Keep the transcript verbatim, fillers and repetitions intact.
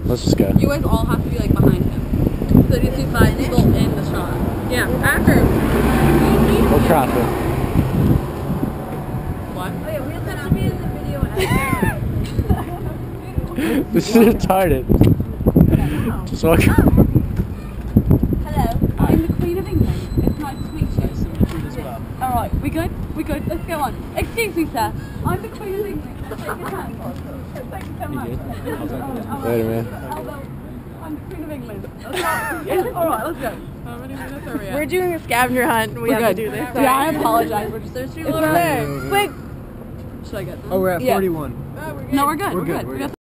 Let's just go. You guys all have to be like behind him. So you see five people in the shot. Yeah, after. We'll crop it. What? Oh yeah, we have to be in the video and This is retarded. Just walk. Hello, I'm the Queen of England. It's nice to meet you. Alright, we good? We good? Let's go on. Excuse me, sir. I'm the Queen of England. Take your hand. Thank you so much. Later, man. I'm the Queen of England. Alright, let's go. How many minutes are we at? We're doing a scavenger hunt. We We're have good. to do this. Yeah, I apologize. We're just thirsty. It's okay. Quick. Should I get them? Oh, we're at Yeah. forty-one. No, we're good. We're We're good, good. we're We good. got